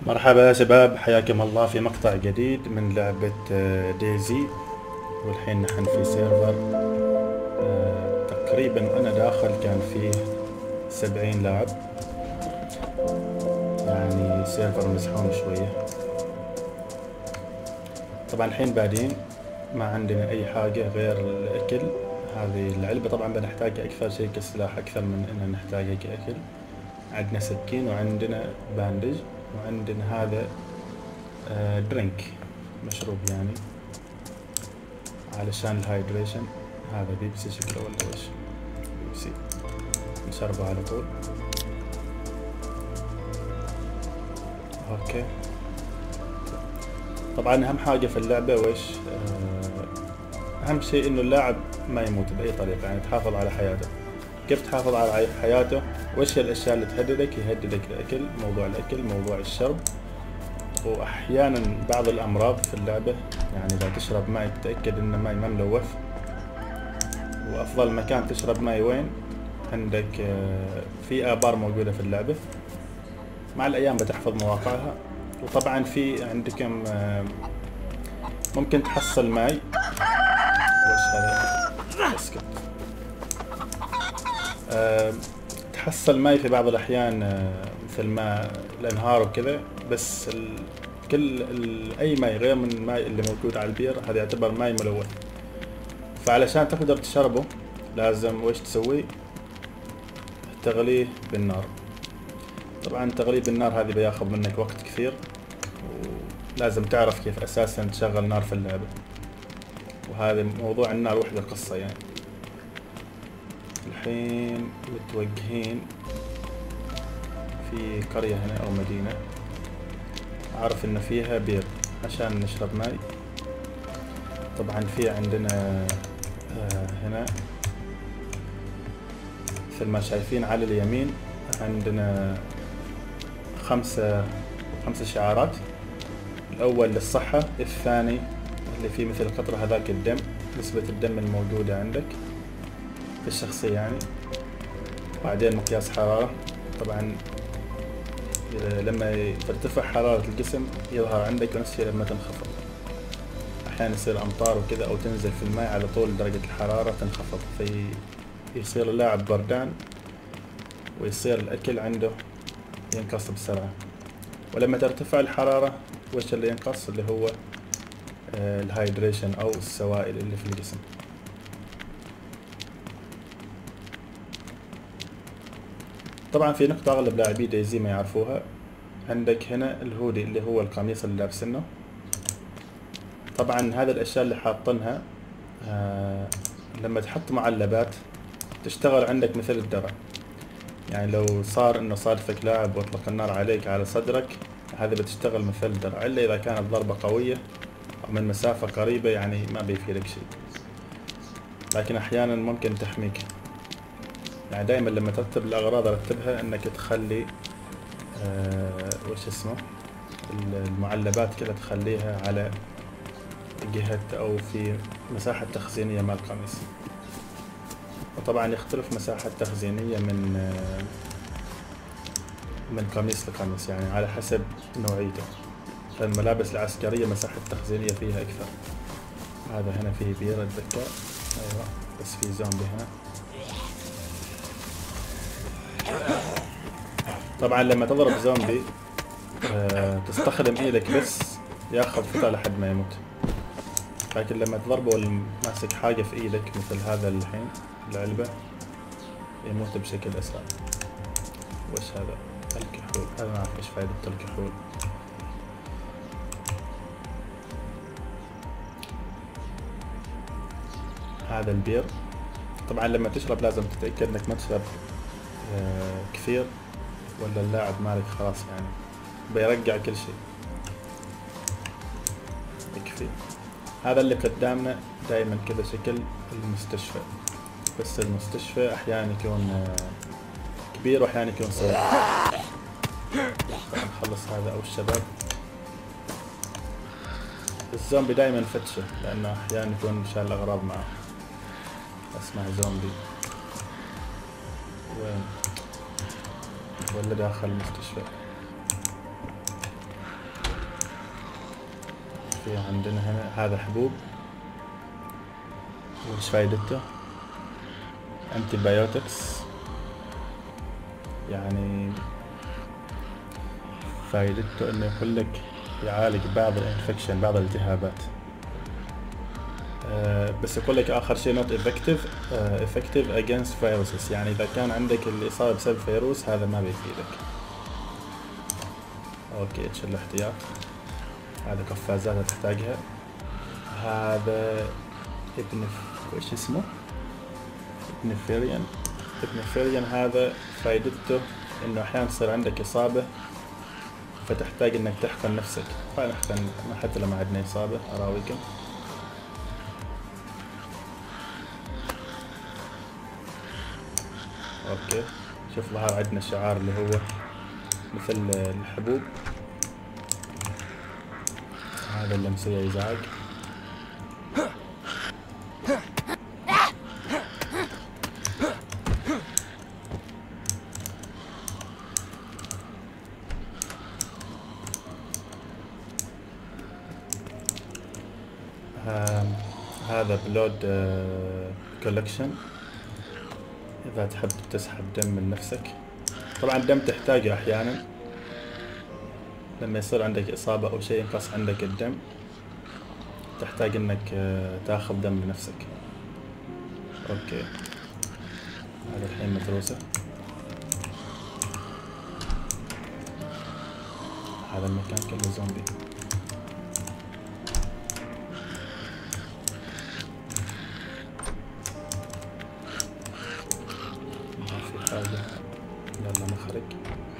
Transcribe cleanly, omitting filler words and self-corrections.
مرحبا يا شباب، حياكم الله في مقطع جديد من لعبة ديزي. والحين نحن في سيرفر تقريبا أنا داخل كان فيه 70 لاعب، يعني سيرفر مزحوم شوية. طبعا الحين بادين ما عندنا أي حاجة غير الأكل. هذه العلبة طبعا بنحتاجها أكثر شيء كسلاح أكثر من إننا نحتاجها كأكل. عندنا سكين وعندنا باندج وعندنا هذا درينك، مشروب يعني علشان الهايدريشن. هذا بيبسي شكله ولا وش؟ بيبسي نشربه على طول. اوكي، طبعا اهم حاجة في اللعبة وش؟ اهم شيء انه اللاعب ما يموت باي طريقة، يعني تحافظ على حياته. كيف تحافظ على حياته؟ وش الاشياء اللي تهددك؟ يهددك الاكل، موضوع الاكل، موضوع الشرب، واحيانا بعض الامراض في اللعبة. يعني اذا تشرب ماء تتأكد ان الماء ما ملوث. وافضل مكان تشرب ماء وين؟ عندك في ابار موجودة في اللعبة، مع الايام بتحفظ مواقعها. وطبعا في عندكم ممكن تحصل ماء. وش هذا؟ اسكت. تحصل ماء في بعض الاحيان، مثل ما الانهار وكذا، بس اي ماء غير من الماء اللي موجود على البير هذا يعتبر ماء ملوث. فعلشان تقدر تشربه لازم وش تسوي؟ تغليه بالنار. طبعا تغليه بالنار هذه بياخذ منك وقت كثير، ولازم تعرف كيف اساسا تشغل نار في اللعبة. وهذا موضوع النار وحده قصة يعني. الحين متوجهين في قرية هنا او مدينة، اعرف ان فيها بير عشان نشرب ماء. طبعا في عندنا هنا مثل ما شايفين على اليمين عندنا خمسة شعارات. الاول للصحة، الثاني اللي فيه مثل قطرة هذاك الدم، نسبة الدم الموجودة عندك في الشخصية يعني. بعدين مقياس حرارة، طبعا لما ترتفع حرارة الجسم يظهر عندك، ونفس الشيء لما تنخفض. احيانا يصير امطار وكذا او تنزل في الماء على طول درجة الحرارة تنخفض، يصير اللاعب بردان ويصير الاكل عنده ينقص بسرعة. ولما ترتفع الحرارة وش اللي ينقص؟ اللي هو الهايدريشن او السوائل اللي في الجسم. طبعا في نقطة اغلب لاعبي دايزي ما يعرفوها، عندك هنا الهودي اللي هو القميص اللي لابسينه. طبعا هذه الاشياء اللي حاطينها لما تحط معلبات تشتغل عندك مثل الدرع. يعني لو صار انه صادفك لاعب واطلق النار عليك على صدرك، هذا بتشتغل مثل الدرع، الا اذا كانت ضربة قوية او من مسافة قريبة، يعني ما بيفيدك شيء، لكن احيانا ممكن تحميك. يعني دائما لما ترتب الاغراض رتبها انك تخلي وش اسمه المعلبات كذا تخليها على جهة او في مساحة تخزينية مع القميص. وطبعا يختلف مساحة تخزينية من قميص لقميص، يعني على حسب نوعيته. فالملابس العسكرية مساحة تخزينية فيها اكثر. هذا هنا فيه بير اتذكر، ايوه، بس في زومبي هنا. طبعا لما تضرب زومبي تستخدم ايدك بس، ياخذ فترة لحد ما يموت. لكن لما تضربه والماسك حاجة في ايدك مثل هذا الحين العلبة يموت بشكل اسرع. وش هذا؟ الكحول. هذا ما اعرف ايش فائدة الكحول. هذا البير. طبعا لما تشرب لازم تتأكد انك ما تشرب كثير، ولا اللاعب مالك خلاص يعني بيرجع كل شيء. يكفي. هذا اللي قدامنا دائما كذا شكل المستشفى، بس المستشفى احيانا يكون كبير واحيانا يكون صغير. نخلص هذا او الشباب. الزومبي دائما فتشه، لانه احيانا يكون شايل اغراض معه. اسمع زومبي وين؟ ولا داخل المستشفى؟ في عندنا هنا هذا حبوب، وش فايدته؟ انتي بايوتكس، يعني فايدته انه يقول لك يعالج بعض الانفكشن، بعض الالتهابات. بس يقول لك اخر شيء not effective against viruses، يعني اذا كان عندك الاصابة بسبب فيروس هذا ما بيفيدك. اوكي تشيل الاحتياط. هذا قفازات تحتاجها. هذا وش اسمه؟ ابنفيريان. هذا فايدته انه احيانا تصير عندك اصابة فتحتاج انك تحقن نفسك. فنحقن حتى لو ما عندنا اصابة اراويكم. اوكي شوف ظهر عندنا الشعار اللي هو مثل الحبوب، هذا اللي مسوي ازعاج. هذا بلود كولكشن، اذا تحب تسحب دم من نفسك. طبعا الدم تحتاجه احيانا لما يصير عندك اصابة او شيء ينقص عندك الدم، تحتاج انك تاخذ دم لنفسك. اوكي هذا الحين مدروسة. هذا المكان كله زومبي. ما في حاجة، يلا نخرج.